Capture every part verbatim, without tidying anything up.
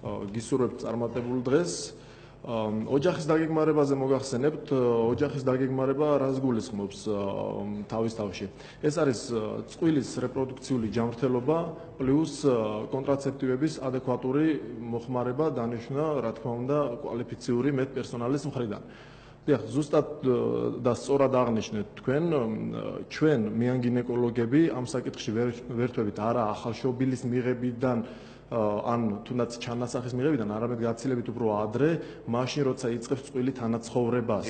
გისურვებთ წარმატებულ დღეს. ოჯახის დაგეგმარებაზე მოგახსენებთ, ოჯახის დაგეგმარება რას გულისხმობს თავის თავში. ეს არის წყვილის რეპროდუქციული ჯანმრთელობა პლუს კონტრაცეპტივების ადეკვატური მოხმარება დანიშვნა, რა თქმა უნდა, კვალიფიციური მედპერსონალის მხრიდან. დიახ, ზუსტად და სწორად აღნიშნეთ თქვენ, ჩვენ მეანგინეკოლოგები ამ საკითხში ვერთვებით არა ახალშობილის მიღებიდან ან თუნდაც ჩანასახის მიღებიდან, არამედ გაცილებით უფრო ადრე, მაშინ როცა იწყებს წყვილი თანაცხოვრებას.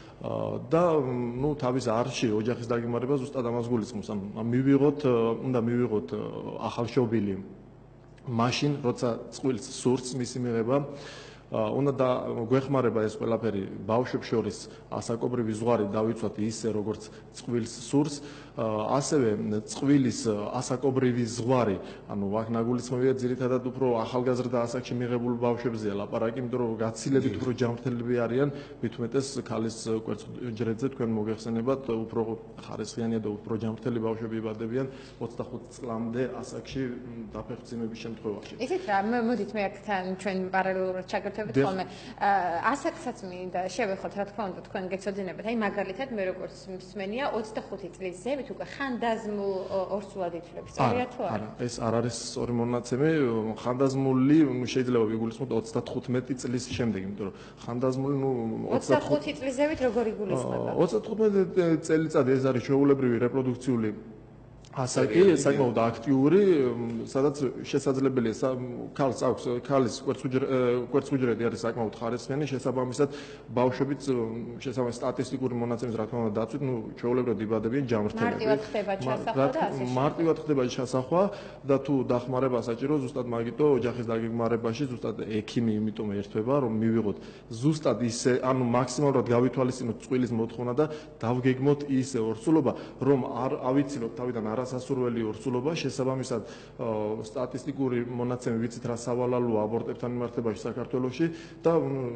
და ნუ თავის არში ოჯახის დაგეგმარება ზუსტად ამას გულისხმობს. ამ მივიღოთ, უნდა მივიღოთ ახალშობილი მაშინ, როცა წვილს სურს მისი მიღება. უნდა და გვეხმარება ეს ყველაფერი ბავშვებს შორის ასაკობრივი ზღვარი დავიცვათ ისე როგორც წვილს სურს, ასევე წვილის ასაკობრივი ზღვარი, ანუ აქ ნაგულისხმებია ძირითადად უფრო ახალგაზრდა ასაკში მიღებულ ბავშვებზეა ლაპარაკი, იმიტომ რომ გაცილებით უფრო ჯანმრთელები არიან, მით უმეტეს ქალის კვერცხუჯრედზე თქვენ მოგეხსენებათ, უფრო ხარისხიანი და უფრო ჯანმრთელი ბავშვები იბადებიან ოცდახუთ წლამდე ასაკში დაფეხმძიმების შემთხვევაში. ისეთ რა, მოდით მე აქთან ჩვენ პარალელურად ჩაგერთვებით ხოლმე. ასაკსაც მინდა შევეხოთ, რა თქმა უნდა, თქვენ გეცოდინებათ. აი მაგალითად მე როგორც მსმენია ოცდახუთი წლის ზევით უკვე ხანდაზმულ ორსულად ითვლებს. სწორია თუ არა? არა, ეს არ არის სწორი მონაცემი. ხანდაზმული შეიძლება ვიგულისხმოთ ოცდათხუთმეტი წლის შემდეგ, იმიტომ რომ ხანდაზმული ნუ ოცდახუთი წლის ზევით როგორ იგულისხმება? ოცდათხუთმეტი წელიწადი ეს არის ჩვეულებრივი რეპროდუქციული ასაკი, საკმაოდ აქტიური, სადაც შესაძლებელია ქალს აქვს, ქალის კვერცხუჯრედი არის საკმაოდ ხარისხიანი, შესაბამისად ბავშვებიც შესაბამისად სტატისტიკური მონაცემის რა თქმა უნდა დაცვით, ნუ ჩვეულებრივად იბადებიან ჯანმრთელები. მარტივად ხდება ჩასახვა და ასე შემდეგ. მარტივად ხდება ჩასახვა და თუ დახმარება საჭირო, ზუსტად მაგიტო ოჯახის დაგეგმარებაში ზუსტად ექიმი იმიტომ ერთვება, რომ მივიღოთ ზუსტად ისე, ანუ მაქსიმალურად გავითვალისწინოთ წვილის მოთხოვნა და დავგეგმოთ ისე ორსულობა, რომ არ ავიცილოთ თავიდან არ არასასურველი ორსულობა, შესაბამისად სტატისტიკური მონაცემი ვიცით რა სავალალოა აბორტებთან მიმართებაში საქართველოში და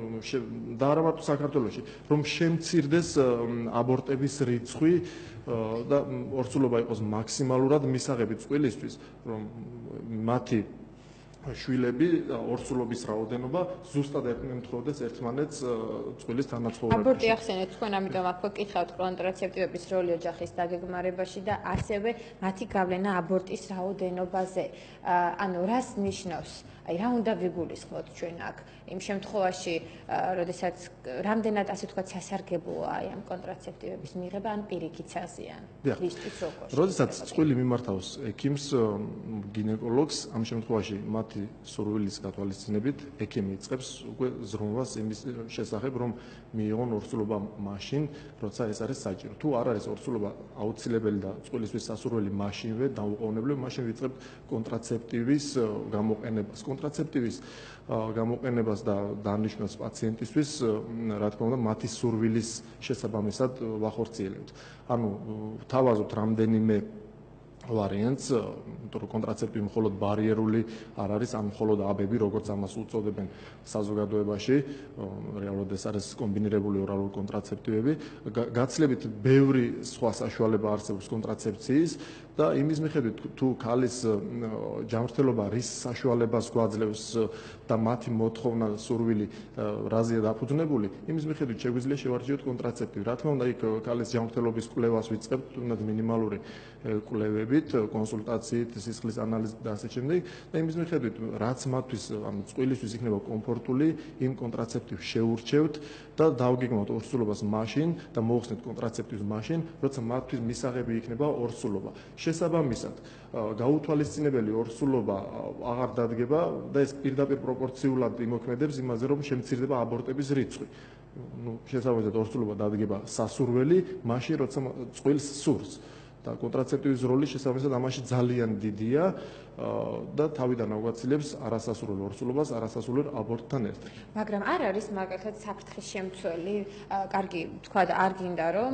და არა მარტო საქართველოში, რომ შემცირდეს აბორტების რიცხვი და ორსულობა იყოს მაქსიმალურად მისაღები წვილისთვის, რომ მათი შვილები ორსულობის რაოდენობა ზუსტად ემთხვეოდეს ერთმანეთს წვილის თანაცხოვრებაში. აბორტი ახსენეთ თქვენ, ამიტომ აქ ვკითხავთ კონტრაცეპტივების როლი ოჯახის დაგეგმარებაში და ასევე მათი გავლენა აბორტის რაოდენობაზე. ანუ რას ნიშნავს? აი რა უნდა ვიგულისხმოთ ჩვენ აქ იმ შემთხვევაში, როდესაც რამდენად ასე თქვა სასარგებლოა აი ამ კონტრაცეპტივების მიღება ან პირიქით საზიან? ისთვის როგორ? როდესაც წყვილი მიმართავს ექიმს, გინეკოლოგს, ამ შემთხვევაში მათი სურვილის გათვალისწინებით ექიმი იწყებს უკვე ზრუნვას იმის შესახებ, რომ მიიღონ ორსულობა მაშინ, როცა ეს არის საჭირო. თუ არ არის ორსულობა აუცილებელი და წვილისთვის სასურველი მაშინვე დაუყოვნებლივ, მაშინ ვიწყებთ კონტრაცეპტივის გამოყენებას. კონტრაცეპტივის გამოყენებას და დანიშნვას პაციენტისთვის, რა თქმა უნდა, მათი სურვილის შესაბამისად ვახორციელებთ. ანუ ვთავაზობთ რამდენიმე ვარიანტს, იმიტომ რომ კონტრაცეპტივი მხოლოდ ბარიერული არ არის, ან მხოლოდ აბები, როგორც ამას უწოდებენ საზოგადოებაში, რეალურად ეს არის კომბინირებული ორალური კონტრაცეპტივები. გაცილებით ბევრი სხვა საშუალება არსებობს კონტრაცეფციის და იმის მიხედვით თუ ქალის ჯანმრთელობა რის საშუალებას გვაძლევს და მათი მოთხოვნა სურვილი რაზეა დაფუძნებული, იმის მიხედვით შეგვიძლია შევარჩიოთ კონტრაცეპტივი. რა თქმა უნდა, იქ ქალის ჯანმრთელობის კვლევას ვიწყებთ, თუნდაც მინიმალური კვლევებით, კონსულტაციით, სისხლის ანალიზით და ასე შემდეგ და იმის მიხედვით რაც მათთვის, ანუ წვილისთვის იქნება კომფორტული, იმ კონტრაცეპტივს შევურჩევთ და დავგეგმოთ ორსულობას მაშინ და მოახსნით კონტრაცეპტივს მაშინ, როცა მათთვის მისაღები იქნება ორსულობა. შესაბამისად, გაუთვალისწინებელი ორსულობა აღარ დადგება და ეს პირდაპირ პროპორციულად იმოქმედებს იმაზე, რომ შემცირდება აბორტების რიცხვი. ნუ შესაბამისად ორსულობა დადგება სასურველი, მაშინ როცა წვილს სურს. და კონტრაცეპტივის როლი შესაბამისად ამაში ძალიან დიდია და თავიდან აგვაცილებს არასასურველ ორსულობას არასასურველ აბორტთან ერთად. მაგრამ არ არის მაგალითად საფრთხის შემცველი, კარგი თქვა არ გინდა რომ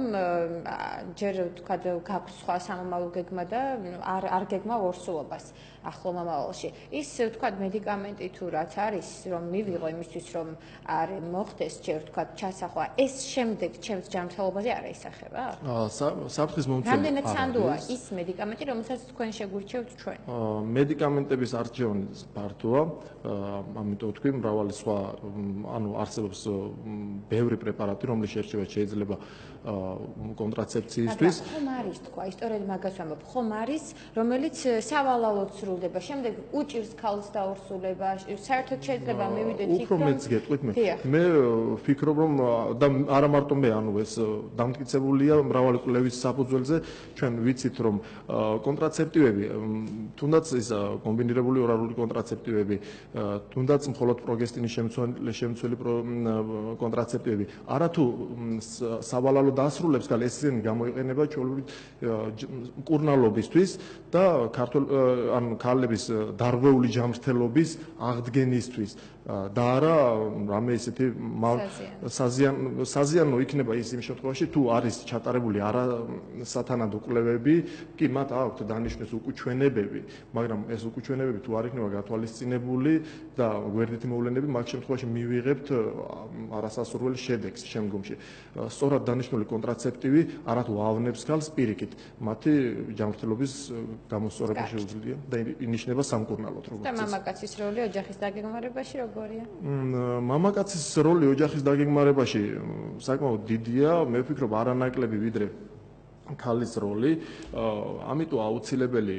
ჯერ თქვა გაქვს სხვა სამომავლო გეგმა და არ არ გეგმა ორსულობას ახლო მომავალში. ის თქვა მედიკამენტი თუ რაც არის რომ მივიღო იმისთვის რომ არ მოხდეს ჯერ თქვა ჩასახვა, ეს შემდეგ ჩემს ჯანმრთელობაზე არ აისახება? საფრთხის მომცველი რამდენად სანდოა ის მედიკამენტი, რომელსაც თქვენ შეგურჩევთ ჩვენ? მედიკამენტების არჩევანი ფართოა, ამიტომ თქვი მრავალი სხვა ანუ არსებობს ბევრი პრეპარატი, რომლის შერჩევა შეიძლება კონტრაცეფციისთვის. ხომ არის თქვა, ისტორიად მაგას ვამბობ, ხომ არის, რომელიც სავალალოდ სრულდება, შემდეგ უჭირს ქალს დაურსულება, საერთოდ შეიძლება მივიდეთ იქ, უფრო მეც გეტყვით მე. მე ვფიქრობ, რომ და არა მარტო მე, ანუ ეს დამტკიცებულია მრავალი კვლევის საფუძველზე, ჩვენ ვიცით, რომ კონტრაცეპტივები, თუნდაც ის კომბინირებული ორალური კონტრაცეპტივები, თუნდაც მხოლოდ პროგესტინის შემცველი კონტრაცეპტივები, არათუ სავალალო დასრულებს გალ ესენი გამოიყენება ჩვეულებრივ მკურნალობისთვის და ქართულ ანუ ქალების დარღვეული ჯანმრთელობის აღდგენისთვის და არა რამე ისეთი საზიანო საზიანო იქნება ის იმ შემთხვევაში თუ არის ჩატარებული არა სათანადო კვლევები კი მათ აქვთ დანიშნეს უკუჩვენებები მაგრამ ეს უკუჩვენებები თუ არ იქნება გათვალისწინებული და გვერდითი მოვლენები მაგ შემთხვევაში მივიღებთ არასასურველ შედეგს შემდგომში სწორად დანიშნული კონტრაცეპტივი არათუ ავნებს ქალს პირიქით მათი ჯანმრთელობის გამოსწორება შეუძლია და ინიშნება სამკურნალოდ როგორც და მამაკაცის როლი ოჯახის დაგეგმარებაში როგორია? მამაკაცის როლი ოჯახის დაგეგმარებაში საკმაოდ დიდია, მე ვფიქრობ არანაკლები ვიდრე ქალის როლი, ამიტომ აუცილებელი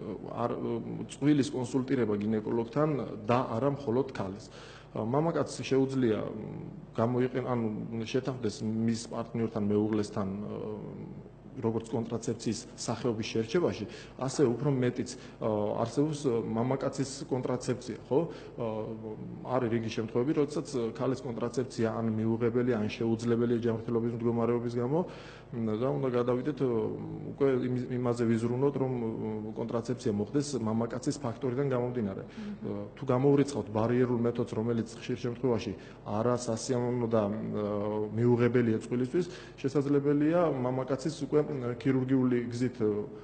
წყვილის კონსულტირება გინეკოლოგთან და არა მხოლოდ ქალის. მამაკაცს შეუძლია გამოიყენოს, ანუ შეთანხმდეს მის პარტნიორთან, მეუღლესთან როგორც კონტრაცეფციის სახეობის შერჩევაში, ასე უფრო მეტიც არსებობს მამაკაცის კონტრაცეფცია, ხო? არის რიგი შემთხვევები, როდესაც ქალის კონტრაცეფცია ან მიუღებელი, ან შეუძლებელია ჯანმრთელობის მდგომარეობის გამო და უნდა გადავიდეთ უკვე იმაზე ვიზრუნოთ, რომ კონტრაცეფცია მოხდეს მამაკაცის ფაქტორიდან გამომდინარე. თუ გამოურიცხავთ ბარიერულ მეთოდს, რომელიც ხშირ შემთხვევაში არა სასიამოვნო და მიუღებელია წყვილისთვის, შესაძლებელია მამაკაცის უკვე ქირურგიული გზით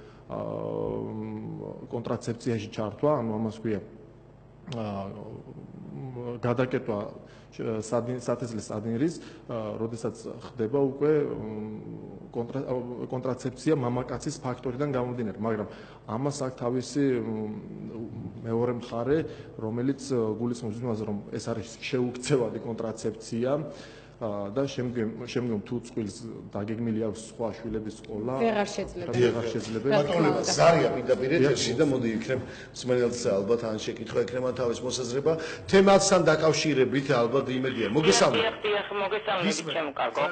კონტრაცეფციაში ჩართვა, ანუ ამას ქვია გადაკეტვა სათესლის ადინრის, როდესაც ხდება უკვე კონტრაცეფცია მამაკაცის ფაქტორიდან გამომდინარე, მაგრამ ამას აქვს თავისი მეორე მხარე, რომელიც გულისხმობს იმაზე, რომ ეს არის შეუქცევადი კონტრაცეფცია და შემდგომ შემდგომ თუ წყვილს დაგეგმილი აქვს სხვა შვილების სკოლა ვეღარ შეძლება ვეღარ შეძლება ბატონო ზარია პირდაპირ ეთერში და მოდი იქნებ მსმენელს ალბათ ან შეკითხვა ექნება თავის მოსაზრება თემასთან დაკავშირებით ალბათ იმედია მოგესალმებით დიახ მოგესალმებით ჩემო კარგო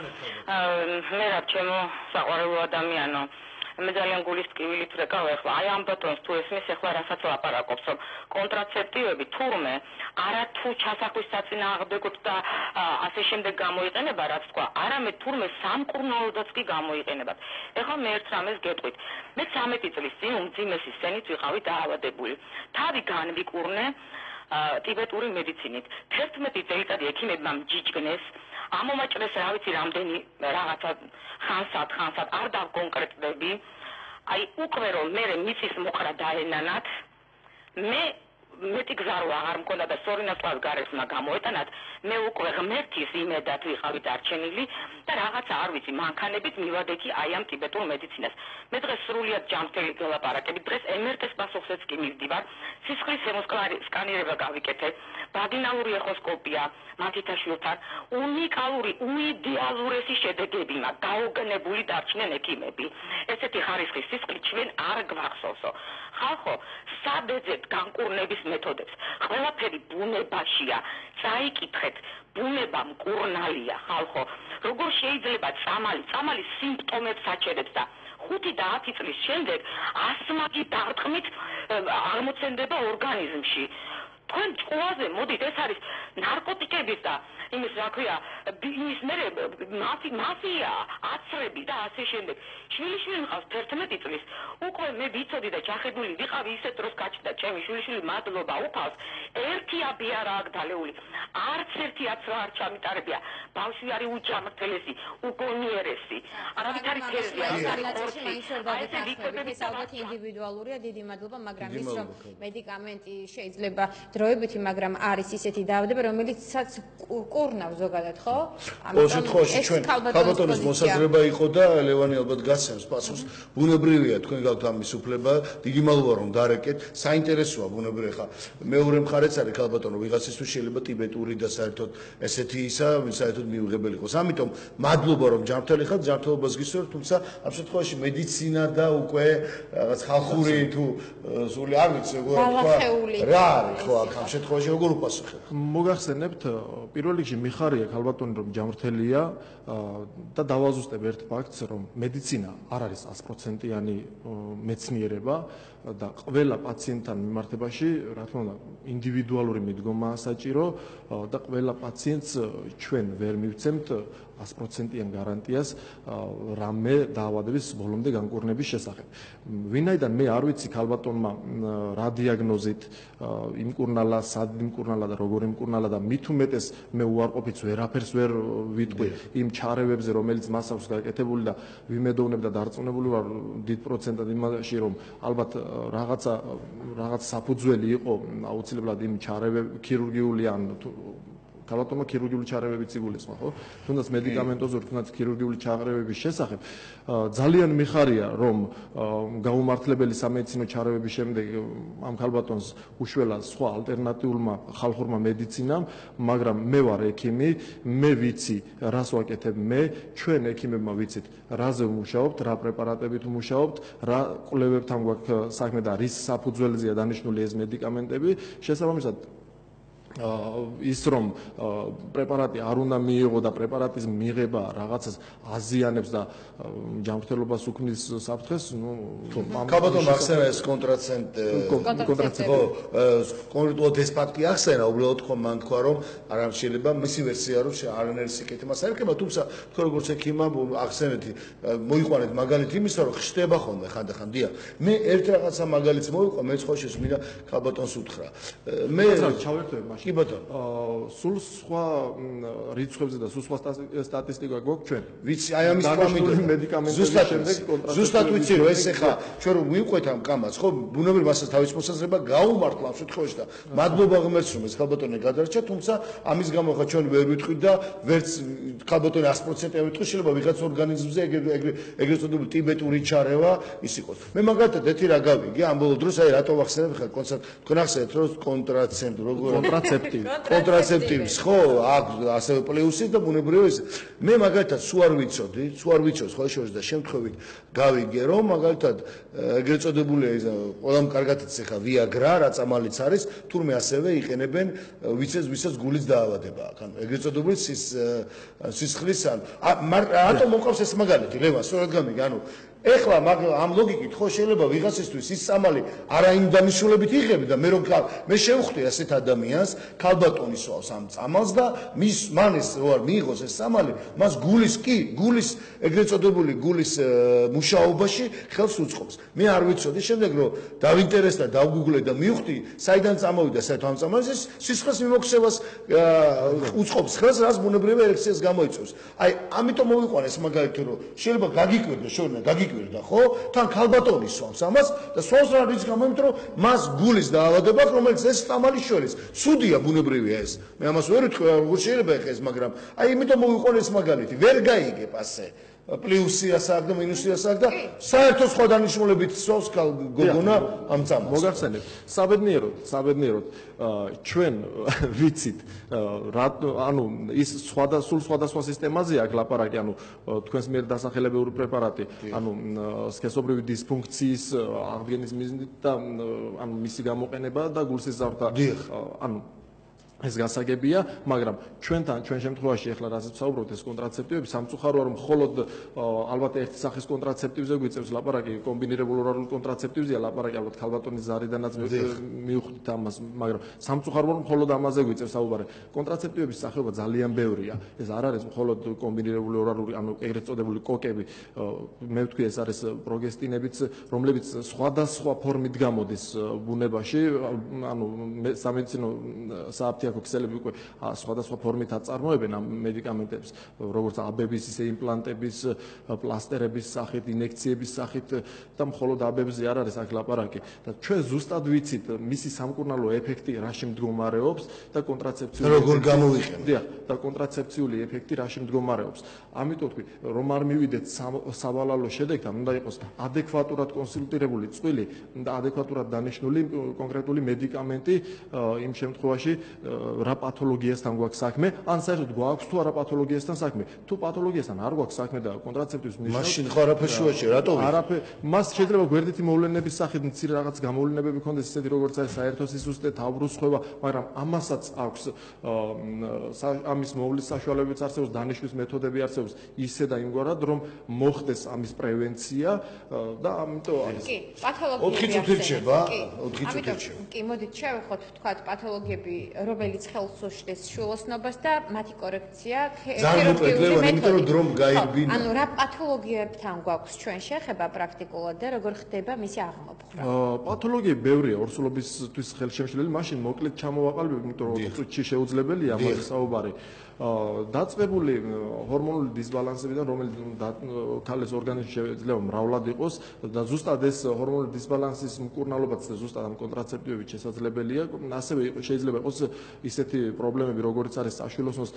მე რა ჩემო საყვარელო ადამიანო მე ძალიან გულისწყივით ვეკავ ახლა აი ამ ბატონს თუ ესმის ახლა რასაც ლაპარაკობს რომ კონტრაცეპტივები თურმე არა თუ ჩასახვის საწინააღმდეგოდ და ასე შემდეგ გამოიყენება რაც თქვა არამედ თურმე სამკურნალოდაც კი გამოიყენებათ ახლა მე ერთ რამეს გეტყვით მე ცამეტი წლის წინ უმძიმესი სცენით ვიყავი დაავადებული თავი განვიკურნე ტიბეტური მედიცინით თერთმეტი წელიწადი ექიმებმა მჯიჯგნეს ამომაჭრეს რა ვიცი რამდენი რაღაცა ხანსად ხანსად არ დავკონკრეტდები აი უკვე რომ მე მიწის მოყრა დაენანათ მე მეტი გზა რო აღარ მქონდა და სორინასლავს გარესმა გამოეტანათ მე უკვე ღმერთის იმედად ვიყავი დარჩენილი და რაღაცა არ ვიცი მანქანებით მივადექი აი ამ ტიბეტურ მედიცინას მე დღეს სრულიად ჯანმრთელი გელაპარაკები დღეს ემერტეს პასუხსაც კი მივდივარ სისხლის სკანირება გავიკეთე ვაგინალური ეხოსკოპია მათითაშვილთან უნიკალური უიდეალურესი შედეგები მაქვს გაოგნებული დარჩნენ ექიმები ესეთი ხარისხის სისხლი ჩვენ არ გვახსოვსო ხალხო საბეძეთ განკურნების მეთოდებს ყველაფერი ბუნებაშია წაიკითხეთ ბუნება მკურნალია ხალხო როგორ შეიძლება წამალი წამალი სიმპტომებს აჩერებს და ხუთი და ათი წლის შემდეგ ასმაგი დარტყმით აღმოცენდება ორგანიზმში თქვენ ჭკუაზე მოდით ეს არის ნარკოტიკების და იმის რა ქვია იმის მერე მაფია აცრები და ასე შემდეგ შვილიშვილი მყავს თერთმეტი წლის უკვე მე ვიცოდი და ჩახედული ვიყავი ისეთ დროს გაჩნდა ჩემი შვილიშვილი მადლობა უფალს ერთი აბი არა აქ დალეული არც ერთი აცრა არ ჩამიტარებია ბავშვი არის უჯამრთელესი უგონიერესი არავითარი თერზია ეს ალბათ ინდივიდუალურია დიდი მადლობა მაგრამ ის რომ მედიკამენტი შეიძლება დროებითი მაგრამ არის ისეთი დაავადება რომელიცაც კურნავს ზოგადად ხო ყოველ შემთხვევაში ჩვენ ქალბატონის მოსაზრება იყო და ლევანი ალბათ გასცემს პასუხს. ბუნებრივია თქვენ გაქვთ ამის უფლება, დიდი მადლობა რომ დარეკეთ. საინტერესოა ბუნებრივია ხა მეორე მხარეც არის ქალბატონო ვიღაცისთვის შეიძლება ტიბეტური და საერთოდ ესეთი ისა, საერთოდ მიუღებელი იყოს. ამიტომ მადლობა რომ ჯანმრთელი ხართ, ჯანმრთელობას გისურვებთ, თუმცა ამ შემთხვევაში მედიცინა და უკვე რაღაც ხალხური თუ სული არ ვიცი როგორ თქვა რა არის ხო აქ ამ შემთხვევაში როგორ უპასუხებთ? მოგახსენებთ პირველ რიგში მიხარია ქალბატონი რომ ჯანმრთელია და დავაზუსტებ ერთ ფაქტს რომ მედიცინა არ არის sto პროცენტიანი მეცნიერება და ყველა პაციენტთან მიმართებაში რა თქმა უნდა ინდივიდუალური მიდგომაა საჭირო და ყველა პაციენტს ჩვენ ვერ მივცემთ sto პროცენტიან გარანტიას რამე დაავადების ბოლომდე განკურნების შესახებ. ვინაიდან მე არ ვიცი ქალბატონმა რა დიაგნოზით იმკურნალა, სად იმკურნალა და როგორ იმკურნალა და მით უმეტეს მე უარყოფით ვერაფერს ვერ ვიტყვი იმ ჩარევებზე, რომელიც მას აქვს გაკეთებული და ვიმედოვნებ და დარწმუნებული ვარ დიდ პროცენტად იმაში, რომ ალბათ რაღაცა რაღაც საფუძველი იყო აუცილებლად იმ ჩარევები ქირურგიული ან ქალბატონმა ქირურგიული ჩარევებიც იგულისხმა, ხო? თუნდაც მედიკამენტოზური, თუნდაც ქირურგიული ჩარევების შესახებ ძალიან მიხარია, რომ გაუმართლებელი სამედიცინო ჩარევების შემდეგ ამ ქალბატონს უშველა სხვა ალტერნატიულმა ხალხურმა მედიცინამ, მაგრამ მე ვარ ექიმი, მე ვიცი, რას ვაკეთებ მე, ჩვენ ექიმებმა ვიცით, რაზე ვმუშაობთ, რა პრეპარატებით ვმუშაობთ, რა კვლევებთან გვაქვს საქმე და რის საფუძველზეა დანიშნული ეს მედიკამენტები, შესაბამისად ის რომ პრეპარატი არ უნდა მიიღო და პრეპარატის მიღება რაღაცას აზიანებს და ჯანმრთელობას უქმნის საფრთხეს, ну, ქალბატონმა ახსენა ეს კონტრაცენტი, კონტრაცენტი, კონკრეტულად ეს ფაქტი ახსენა, უბრალოდ ხო მან თქვა რომ არ შეიძლება მისი ვერსია რომ არანაირი სიკეთე მას არ ეკება, თუმცა თქვენ როგორც ექიმმა ახსენეთი, მოიყვანეთ მაგალითი იმისა რომ ხდება ხოლმე ხანდახან დია. მე ერთ რაღაცა მაგალითს მოვიყვა, მე ხო შეგვიდა ქალბატონს უთხრა. მე ჩავერთვებ მაშინ კი ბატონო. სულ სხვა რიცხვებზე და სულ სხვა სტატისტიკა გვაქვს ჩვენ. ვიცი, აი ამის პრომედიკამენტების შემდეგ კონტრაქტი. ზუსტად ვიცი რომ ეს ახლა ჩვენ რომ მივყვეთ ამ კამას, ხო, ბუნებრივ მასაც თავის მოსაზრება გაუმართლა ამ შემთხვევაში და მადლობა ღმერთს რომ ეს ქალბატონი გადარჩა, თუმცა ამის გამო ხა ჩვენ ვერ ვიტყვით და ვერც ქალბატონი sto პროცენტი ვიტყვი, შეიძლება ვიღაც ორგანიზმზე ეგრე ეგრე წოდებული ტიბეტური ჩარევა ის იყოს. მე მაგალითად ეთი რა გავიგე ამ ბოლო დროს, აი რატო ვახსენებ ხა კონცერტ თქვენ ახსენეთ რომ კონტრაცენტი როგორ კონტრაცეპტივის ხო აქვს ასევე პლუსი და ბუნებრივია ეს მე მაგალითად სულ არ ვიცოდი სულ არ ვიცოდი ხო შორის და შემთხვევით გავიგე რომ მაგალითად ეგრეთ წოდებული ყველამ კარგად იცის ხა ვიაგრა რა წამალიც არის თურმე ასევე იყენებენ ვიცეს ვისაც გულიც დაავადება აქ ანუ ეგრეთ წოდებული სის სისხლის ან რატომ მოყავს ეს მაგალითი ლევან სწორად გამიგე ანუ ეხლა ამ ლოგიკით ხო შეიძლება ვიღაცისთვის ის წამალი არა იმ დანიშნულებით იღები და მე რომ მე შევხვდი ასეთ ადამიანს ქალბატონი სვავს ამ წამალს და მის მან ეს რო არ მიიღოს ეს წამალი მას გულის კი გულის ეგრეთ წოდებული გულის მუშაობაში ხელს უწყობს მე არ ვიცოდი შემდეგ რომ დავინტერესდა დავგუგლე და მივხვდი საიდან წამოვიდა საერთოდ ამ წამალს ეს სისხლის მიმოქცევას უწყობს ხელს რაც ბუნებრივი ერექციას გამოიწვევს აი ამიტომ მოვიყვანე ეს მაგალითი რომ შეიძლება გაგიკვირდა შორნა გაგი და ხო თან ქალბატონი სვამს ამას და სვამს რა რის გამო იმიტომ რომ მას გულის დაავადება რომელიც ეს წამალი შორის სუდია ბუნებრივია ეს მე ამას ვერ ვიტყვი როგორ შეიძლება ეხა ეს მაგრამ აი იმიტომ მოვიყვანე ეს მაგალითი ვერ გაიგებ ასე პლუსიას აქ და მინუსიას აქ და საერთოდ სხვა დანიშნულებით სვავს გოგონა ამ წამალს მოგახსენებთ საბედნიეროდ საბედნიეროდ ჩვენ ვიცით რა ანუ ის სხვა და სულ სხვადასხვა სისტემაზეა აქ ლაპარაკი ანუ თქვენს მიერ დასახელებიური პრეპარატი ანუ სქესობრივი დისფუნქციის აღდგენის მიზნით და ანუ მისი გამოყენება და გულსიზრდა ანუ ეს გასაგებია, მაგრამ ჩვენთან ჩვენ შემთხვევაში ახლა რასაც ვსაუბრობთ ეს კონტრაცეპტივები სამწუხაროა რომ მხოლოდ ალბათ ერთი სახის კონტრაცეპტივზე გვიწევს ლაპარაკი კომბინირებული ორალური კონტრაცეპტივზეა ლაპარაკი ალბათ ქალბატონის ზარიდანაც მივხვდით ამას, მაგრამ სამწუხაროა რომ მხოლოდ ამაზე გვიწევს საუბარი. კონტრაცეპტივების სახეობა ძალიან ბევრია. ეს არ არის მხოლოდ კომბინირებული ორალური, ანუ ეგრეთ წოდებული კოკები. მე ვთქვი ეს არის პროგესტინებიც, რომლებიც სხვადასხვა ფორმით გამოდის ბუნებაში, ანუ სამედიცინო სააფთიაქო ინფორმაცია აქვს, ქსელები უკვე სხვადასხვა ფორმით აწარმოებენ ამ მედიკამენტებს, როგორც აბების, ისე იმპლანტების, პლასტერების სახით, ინექციების სახით და მხოლოდ აბებზე არ არის აქ ლაპარაკი. და ჩვენ ზუსტად ვიცით მისი სამკურნალო ეფექტი რაში მდგომარეობს და კონტრაცეფციული როგორ გამოვიყენოთ. დიახ, და კონტრაცეფციული ეფექტი რაში მდგომარეობს. ამიტომ ვთქვი, რომ არ მივიდეთ სავალალო შედეგთან, უნდა იყოს ადეკვატურად კონსულტირებული წვილი და ადეკვატურად დანიშნული კონკრეტული მედიკამენტი იმ შემთხვევაში რა პათოლოგიასთან გვაქვს საქმე, ან საერთოდ გვაქვს თუ არა პათოლოგიასთან საქმე. თუ პათოლოგიასთან არ გვაქვს საქმე და კონტრაცეპტივის ნიშნავს, მაშინ ხო არაფერ შუაში, რატო? არაფერ, მას შეიძლება გვერდითი მოვლენების სახით მცირე რაღაც გამოვლენები ქონდეს, ისეთი როგორც არის საერთო სისუსტე, თავბრუსხვევა, მაგრამ ამასაც აქვს ამის მოვლის საშუალებებიც არსებობს, დანიშვნის მეთოდები არსებობს, ისე და იმგვარად, რომ მოხდეს ამის პრევენცია და ამიტომ არის. კი, პათოლოგიები ოთხი წუთი რჩება, ოთხი წუთი ამიტომ რჩება. კი, მოდით შევეხოთ თქვათ პათოლოგიები, რომელიც ხელს უშლის შულოსნობას და მათი კორექცია ხირურგიული მეთოდით. ანუ რა პათოლოგიებთან გვაქვს ჩვენ შეხება პრაქტიკულად და როგორ ხდება მისი აღმოფხვრა? პათოლოგიები ბევრია, ორსულობისთვის ხელშემშლელი, მაშინ მოკლედ ჩამოვაყალიბებ, იმიტომ რომ ოთხ წუთში შეუძლებელია ამაზე საუბარი. დაწყებული ჰორმონული დისბალანსებიდან, რომელიც ქალის ორგანიზმში შეიძლება მრავლად იყოს და ზუსტად ეს ჰორმონული დისბალანსის მკურნალობაც ზუსტად ამ კონტრაცეპტივებით შესაძლებელია. ასევე შეიძლება იყოს ისეთი პრობლემები, როგორც არის საშვილოსნოს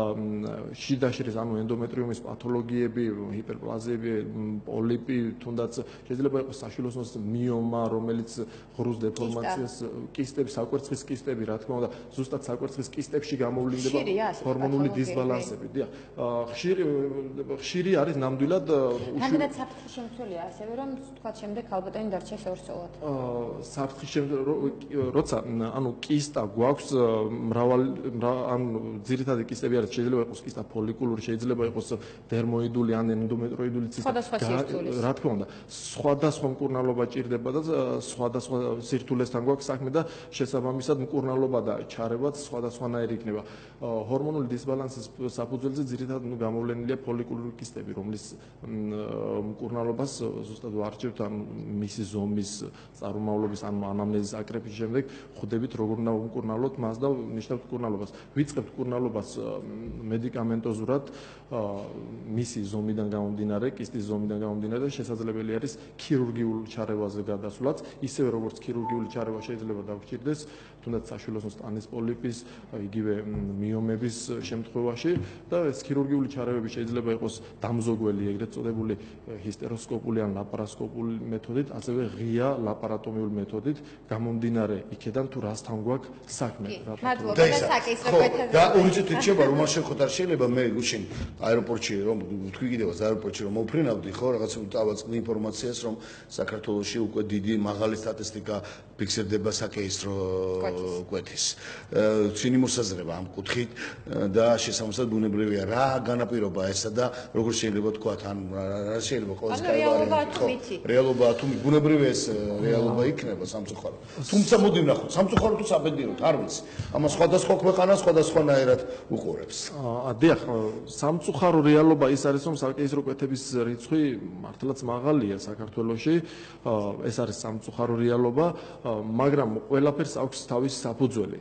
შიდაშრის, ანუ ენდომეტრიუმის პათოლოგიები, ჰიპერპლაზიები, პოლიპი, თუნდაც შეიძლება იყოს საშვილოსნოს მიომა, რომელიც ღრუს დეფორმაციას, კისტები, საკვერცხის კისტები, რა თქმა უნდა, ზუსტად საკვერცხის კისტებში გამოვლინდება ჰორმონული დისბალანსები. დიახ, ხშირი ხშირი არის ნამდვილად რამდენად საფრთხის შემცველია ასევე, რომ თქვათ შემდეგ ალბათანი დარჩეს ორსულად. საფრთხის როცა ანუ კისტა გვაქვს მრავალი ანუ ძირითადი კისტები არის, შეიძლება იყოს კისტა ფოლიკულური, შეიძლება იყოს დერმოიდული ან ენდომეტროიდული ცისტა. რა თქმა უნდა, სხვადასხვა მკურნალობა ჭირდება და სხვადასხვა სირთულესთან გვაქვს საქმე და შესაბამისად მკურნალობა და ჩარევაც სხვადასხვანაირი იქნება. ჰორმონული დისბალანსის საფუძველზე ძირითადად გამოვლენილია ფოლიკულური კისტები, რომლის მკურნალობას ზუსტად ვარჩევთ ან მისი ზომის, წარმომავლობის ან ანამნეზის აკრეფის შემდეგ ხვდებით როგორ უნდა ვმკურნალოთ მას და ნიშნავთ მკურნალობას. ვიწყებთ მკურნალობას მედიკამენტოზურად მისი ზომიდან გამომდინარე, კისტის ზომიდან გამომდინარე და შესაძლებელი არის ქირურგიულ ჩარევაზე გადასვლაც, ისევე როგორც ქირურგიული ჩარევა შეიძლება დაგვჭირდეს, თუნდაც საშვილოსნოს ტანის პოლიპის, იგივე მიომების შემთხვევაში და ეს ქირურგიული ჩარევები შეიძლება იყოს დამზოგველი, ეგრეთ წოდებული ჰისტეროსკოპული ან ლაპარასკოპული მეთოდით, ასევე ღია ლაპარატომიული მეთოდით, გამომდინარე იქედან თუ რასთან გვაქვს საქმე. მადლობა და საკისრო კვეთაზე. და ორი წუთი რჩება, რომ არ შევხოთ, არ შეიძლება მე გუშინ აეროპორტში რომ თქვი კიდევაც აეროპორტში რომ მოფრინავდი, ხო, რაღაცა დავაწყდი ინფორმაციას, რომ საქართველოში უკვე დიდი მაღალი სტატისტიკა ფიქსირდება საკეისრო კვეთის. ცინი მოსაზრება ამ კუთხით და შესაბამისად ბუნებრივია რა განაპირობა ესა და როგორ შეიძლება თქვა ან რა შეიძლება ყოველს გაიგო. რეალობაა თუ ბუნებრივია ეს რეალობა იქნება სამწუხარო. თუმცა მოდი ვნახოთ, სამწუხარო თუ საბედნიეროდ არ ვიცი. ამას სხვადასხვა ქვეყანა სხვადასხვანაირად უყურებს. დიახ, სამწუხარო რეალობა ის არის, რომ საკეისრო კვეთების რიცხვი მართლაც მაღალია საქართველოში. ეს არის სამწუხარო რეალობა, მაგრამ ყველაფერს აქვს თავისი საფუძველი.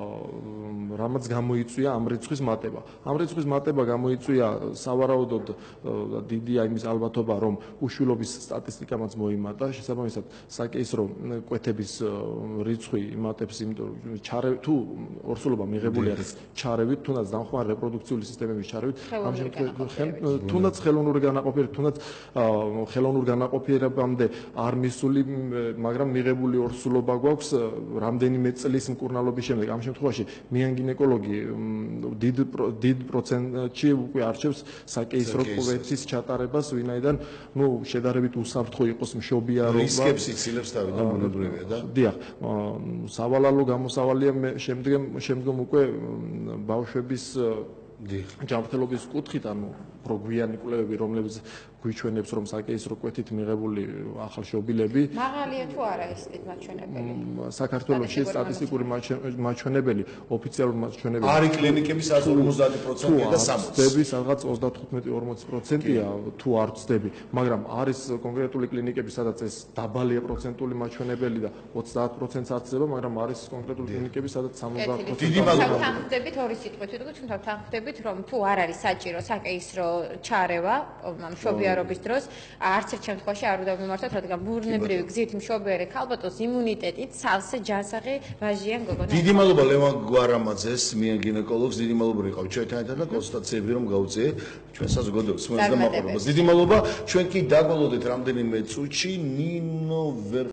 რამაც გამოიწვია ამ რიცხვის მატება. ამ რიცხვის მატება გამოიწვია სავარაუდოდ დიდია იმის ალბათობა, რომ უშვილობის სტატისტიკამაც მოიმატა, შესაბამისად საკეისრო კვეთების რიცხვი იმატებს, იმიტომ თუ ორსულობა მიღებული არის ჩარევით, თუნდაც დამხმარე რეპროდუქციული სისტემების ჩარევით, ამ შემთხვევაში თუნდაც ხელოვნური განაყოფიერება, თუნდაც ხელოვნურ განაყოფიერებამდე არ მისული, მაგრამ მიღებული ორსულობა გვაქვს რამდენიმე წლის მკურნალობის შემდეგ. ამ შემთხვევაში მიან გინეკოლოგი დიდ დიდ პროცენტში უკვე არჩევს საკეისრო კვეთის ჩატარებას, ვინაიდან ნუ შედარებით უსაფრთხო იყოს მშობიარობა. რისკებს იცილებს თავიდან ბუნებრივია და? დიახ, სავალალო გამოსავალია შემდგომ შემდგომ უკვე ბავშვების ჯანმრთელობის კუთხით, ანუ პროგვიანი კვლევები, რომლებიც გვიჩვენებს, რომ საკეისრო კვეთით მიღებული ახალშობილები მაღალია თუ არა ეს მაჩვენებელი? საქართველოში სტატისტიკური მაჩვენებელი, ოფიციალური მაჩვენებელი არის კლინიკების სადაც ორმოცდაათი პროცენტია და სამოცი. ვწდები, სადღაც ოცდათხუთმეტი ორმოცი პროცენტია თუ არ ვწდები, მაგრამ არის კონკრეტული კლინიკები, სადაც ეს დაბალია პროცენტული მაჩვენებელი და ოცდაათ პროცენტს არწდება, მაგრამ არის კონკრეტული კლინიკები, სადაც სამოცდაათ პროცენტი. დიდი მადლობა. თანხმდებით ორი სიტყვით ვიტყვით, თუმცა თანხმდებით, რომ თუ არ არის საჭირო საკეისრო ჩარევა მშობიარობის დროს, არც ერთ შემთხვევაში არ უნდა მიმართოთ, რადგან ბუნებრივი გზით მშობიარე ქალბატონს იმუნიტეტით სავსე ჯანსაღი ვაჟიან გოგონა. დიდი მადლობა ლევან გვარამაძეს, მიან გინეკოლოგს, დიდი მადლობა რომ იყავით ჩვენთან და კონსტატაციები რომ გავუწიეთ ჩვენ საზოგადოებას. დიდი მადლობა. ჩვენ კი დაგვალოდეთ რამდენიმე წუთში ნინო ვერ